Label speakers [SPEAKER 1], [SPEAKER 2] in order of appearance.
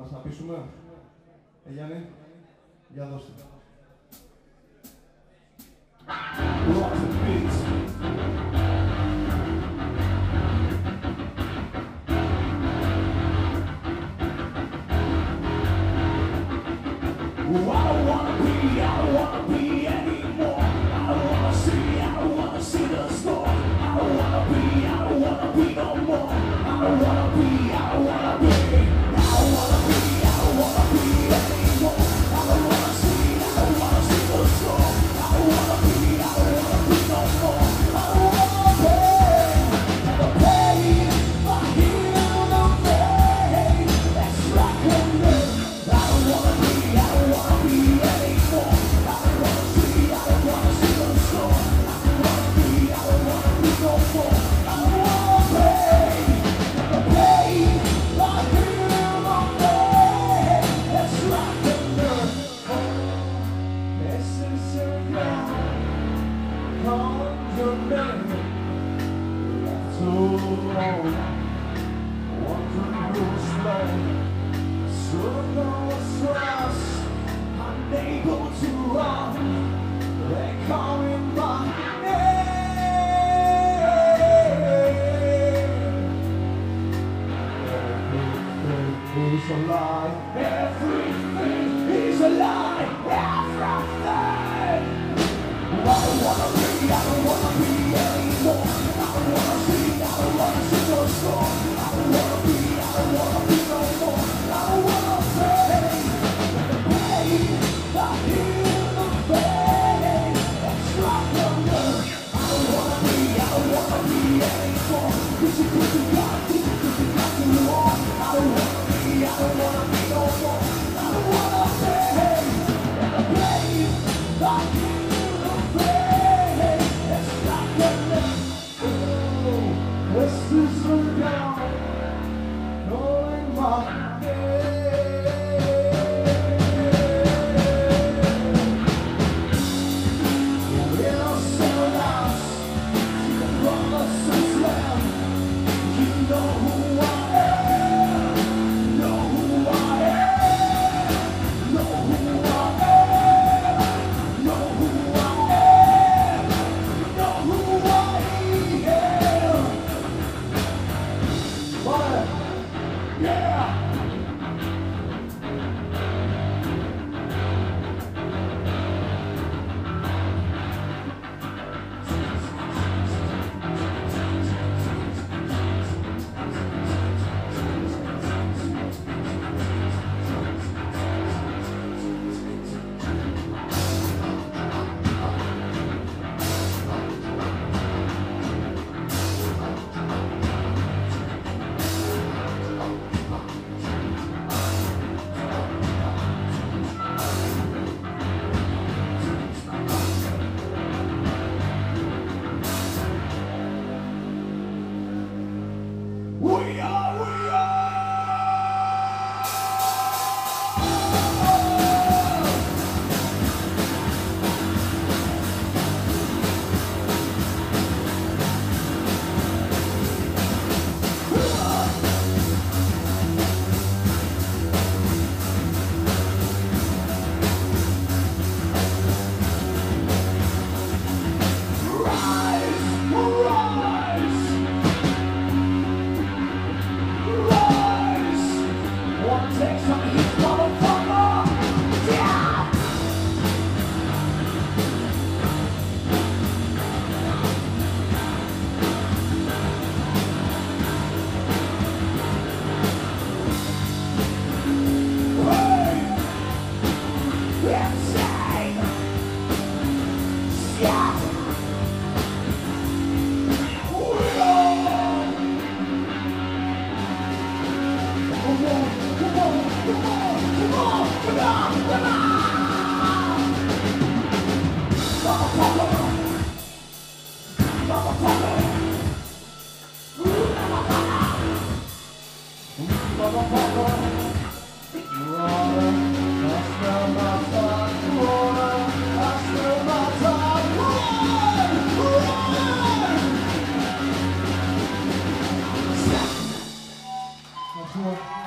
[SPEAKER 1] μας να πείσουμε. Γιάννη, για δώστε. Rock the beat. I don't wanna be anymore. I don't wanna see the storm. I don't wanna be no more. I don't wanna be anymore. I don't wanna see the storm. I don't wanna be no more. I don't wanna the pain, I heal the pain. That's like a nerve. I don't wanna be anymore. I don't wanna see the storm. I don't wanna be no more. I don't wanna the pain, I heal the pain. That's like a nerve. This is a guy called your name. Left so long, wandering real slow. So no trust, unable to run. They call me my name. Everything is a lie. Everything is a lie. Everything. I don't wanna be anymore. I don't wanna see the storm. I don't wanna be no more. I don't wanna pay the pain, I hear the pain. That's like a nerve. I don't wanna be anymore. Cause you got to walk. I don't wanna be no more. I don't wanna pay the pain, I hear the pain. That's like a nerve. Oh, this is a down, knowing my
[SPEAKER 2] Bonjour.